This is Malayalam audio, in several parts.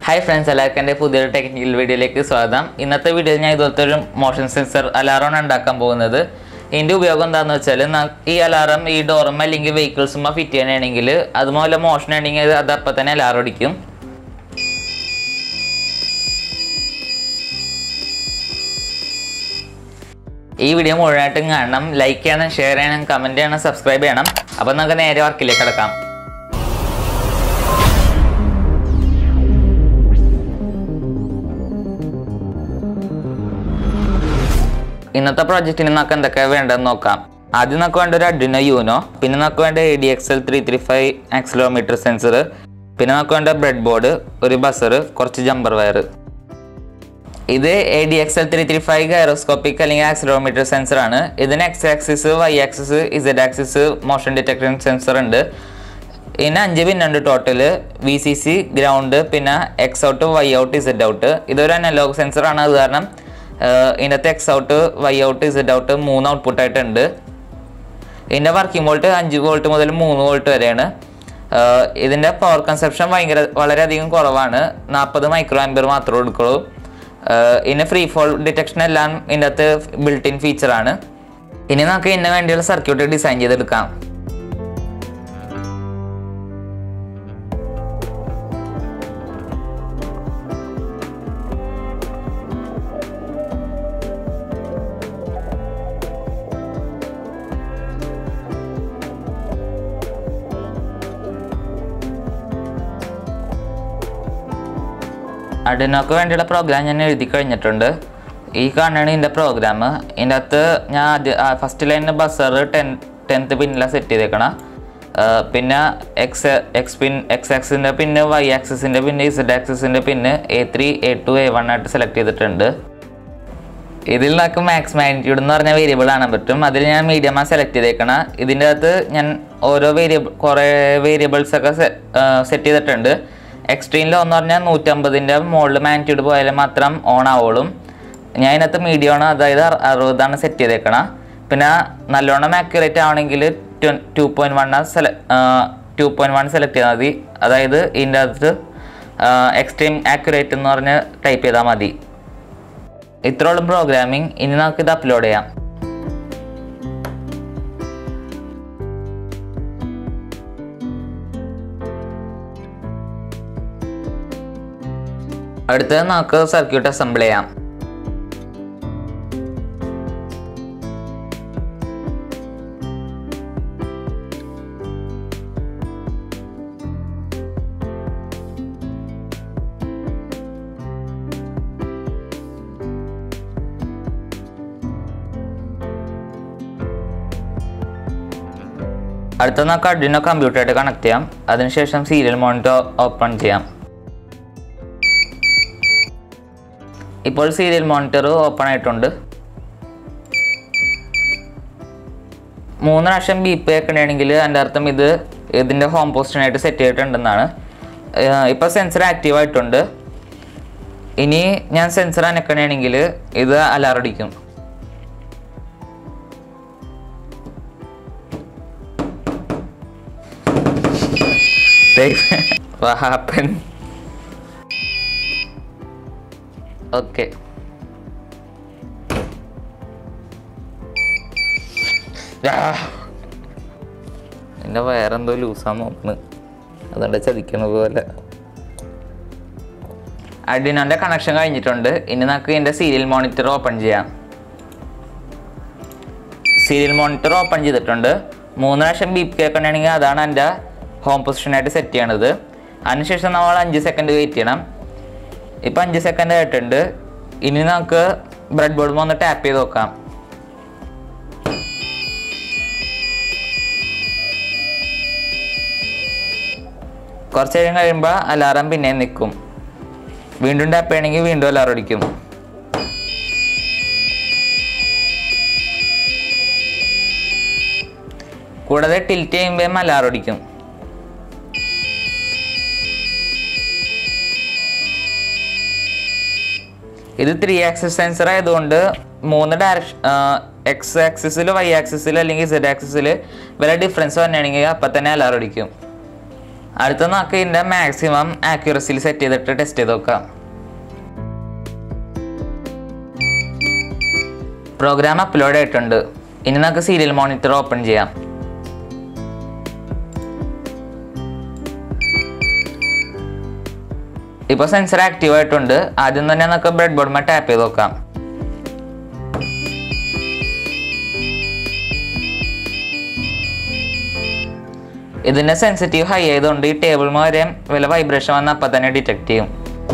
Hi friends, welcome to the technical video. In this video, I will show you motion sensor alarm. In this video, this alarm is door vehicles fit motion alarm. This video like, share, comment, and subscribe. In this project, we will use Arduino, ADXL335 Accelerometer sensor, breadboard, buzzer, jumper wire. This is ADXL335 gyroscopic accelerometer sensor. This is x-axis, y-axis, z-axis motion detection sensor. In a total VCC, ground, X out, Y out, Z out. This is an analog sensor. In X out, Y out, Z out, 3 output. In the working volt, 5 volt, 3 volt. This is power consumption is 40 microampere. In a free fall detection is a built-in feature. In a circuit design. Arduino program I have written. This is the program. In the first line buzzer 10th pin set pin X pin X axis pin Y axis pin Z axis pin A3 A2 A1 select this is max magnitude variable. I have medium select this variables set. Extreme low in mold magnitude on our medium set accurate 2.1 select in the extreme accurate type this programming in upload. Now, circuit assembly. Arduino computer connect the serial monitor open. Now, serial monitor open. 3 beep and the home position set. Now, sensor active. Now, sensor is alarm. What happened? Okay. In the wire and the loose some open. That's a Arduino connection in the serial monitor open. Serial monitor open. 3 beep and home position set. And 5 seconds wait. Now, 5 seconds later, we will breadboard tap it. Alarm pin. Window tap window alarm. Tilt alarm. This is 3-axis sensor. X-axis, Y-axis, Z-axis, difference. അടുത്ത നമുക്ക് ഇതിൻ്റെ മാക്സിമം ആക്യുറസിയിൽ സെറ്റ് ചെയ്തിട്ട് ടെസ്റ്റ് ചെയ്ത് നോക്കാം. പ്രോഗ്രാം അപ്ലോഡ് ആയിട്ടുണ്ട്. ഇനി നമുക്ക് സീരിയൽ മോണിറ്റർ ഓപ്പൺ ചെയ്യാം. ഇപ്പോൾ സെൻസർ ആക്റ്റീവ് ആയിട്ടുണ്ട്. ആദ്യം തന്നെ നമുക്ക് ബ്രെഡ് ബോർഡുമായി ടാപ്പ് ചെയ്ത് നോക്കാം. ഇതിൻ്റെ സെൻസിറ്റീവ് ഹൈ ആയതുകൊണ്ട് ഈ ടേബിൾ വരെ വല്ല വൈബ്രേഷൻ വന്നാൽ അപ്പം തന്നെ ഡിറ്റക്ട് ചെയ്യും.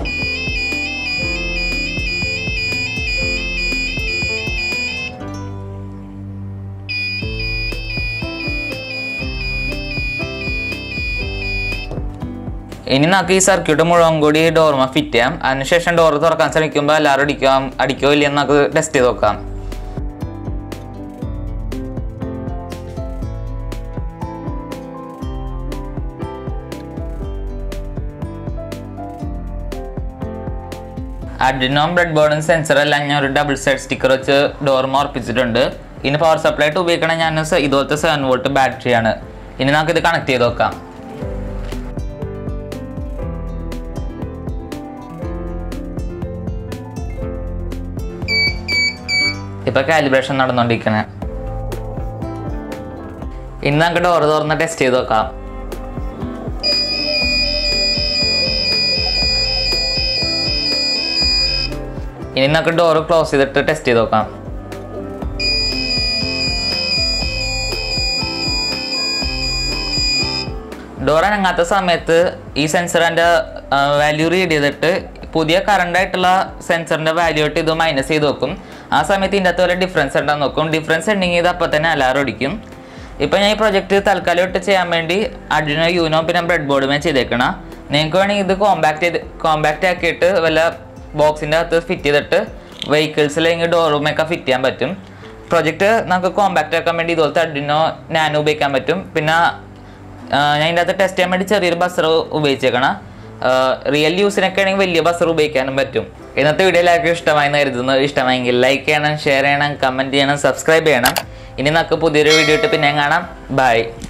ഇനി നമുക്ക് ഈ സർക്യൂട്ട് മുഴുവൻ കൂടി ഡോർമ ഫിറ്റ് ചെയ്യാം. അതിനുശേഷം ഡോർ തുറക്കാൻ ശ്രമിക്കുമ്പോൾ എല്ലാവരും അടിക്കോ ഇല്ലെന്ന് നമുക്ക് ടെസ്റ്റ് ചെയ്ത് നോക്കാം. Arduino ബ്രെഡ് ബോർഡും സെൻസർ എല്ലാം ഞാൻ ഒരു ഡബിൾ സൈഡ് സ്റ്റിക്കർ വെച്ച് ഡോർമ ഉറപ്പിച്ചിട്ടുണ്ട്. ഇനി പവർ സപ്ലൈ ആയിട്ട് ഉപയോഗിക്കണ ഞാൻ ഇതുപോലത്തെ 7 വോൾട്ട് ബാറ്ററിയാണ്. ഇനി നമുക്ക് ഇത് കണക്ട് ചെയ്ത് നോക്കാം. ഇപ്പൊ കാലിബ്രേഷൻ നടന്നുകൊണ്ടിരിക്കണേ. ഇനി നമുക്ക് ഡോർ തുറന്ന് ടെസ്റ്റ് ചെയ്ത് നോക്കാം. ഇനി നമുക്ക് ഡോർ ക്ലോസ് ചെയ്തിട്ട് ടെസ്റ്റ് ചെയ്ത് നോക്കാം. ഡോർ അനങ്ങാത്ത സമയത്ത് ഈ സെൻസറിൻ്റെ വാല്യൂ റീഡ് ചെയ്തിട്ട് പുതിയ കറണ്ട് ആയിട്ടുള്ള സെൻസറിൻ്റെ വാല്യൂ ആയിട്ട് ഇത് മൈനസ് ചെയ്ത് നോക്കും. ആ സമയത്ത് ഇതിൻ്റെ അകത്ത് വല്ല ഡിഫറൻസ് ഉണ്ടാകും നോക്കും. ഡിഫറൻസ് ഉണ്ടെങ്കിൽ ഇത് അപ്പോൾ തന്നെ അലാറം അടിക്കും. ഇപ്പോൾ ഞാൻ ഈ പ്രൊജക്റ്റ് തൽക്കാലമായിട്ട് ചെയ്യാൻ വേണ്ടി Arduino യൂനോ പിന്നെ ബ്രെഡ് ബോർഡുമേ ചെയ്തേക്കണം. നിങ്ങൾക്ക് വേണമെങ്കിൽ ഇത് കോമ്പാക്റ്റ് ആക്കിയിട്ട് വല്ല ബോക്സിൻ്റെ അകത്ത് ഫിറ്റ് ചെയ്തിട്ട് വെഹിക്കിൾസിൽ അല്ലെങ്കിൽ ഡോറുമൊക്കെ ഫിറ്റ് ചെയ്യാൻ പറ്റും. പ്രൊജക്റ്റ് നമുക്ക് കോമ്പാക്റ്റ് ആക്കാൻ വേണ്ടി ഇതുപോലത്തെ Arduino നാനോ ഉപയോഗിക്കാൻ പറ്റും. പിന്നെ ഞാൻ ഇതിൻ്റെ അകത്ത് ടെസ്റ്റ് ചെയ്യാൻ വേണ്ടി ചെറിയൊരു ബസർ ഉപയോഗിച്ചേക്കണം. റിയൽ യൂസിനൊക്കെ ആണെങ്കിൽ വലിയ ബസർ ഉപയോഗിക്കാനും പറ്റും. ഇന്നത്തെ വീഡിയോ എല്ലാവർക്കും ഇഷ്ടമായെന്ന് കരുതുന്നു. ഇഷ്ടമായെങ്കിൽ ലൈക്ക് ചെയ്യണം, ഷെയർ ചെയ്യണം, കമൻറ്റ് ചെയ്യണം, സബ്സ്ക്രൈബ് ചെയ്യണം. ഇനി നമുക്ക് പുതിയൊരു വീഡിയോ ഇട്ട് പിന്നെ കാണാം. ബൈ.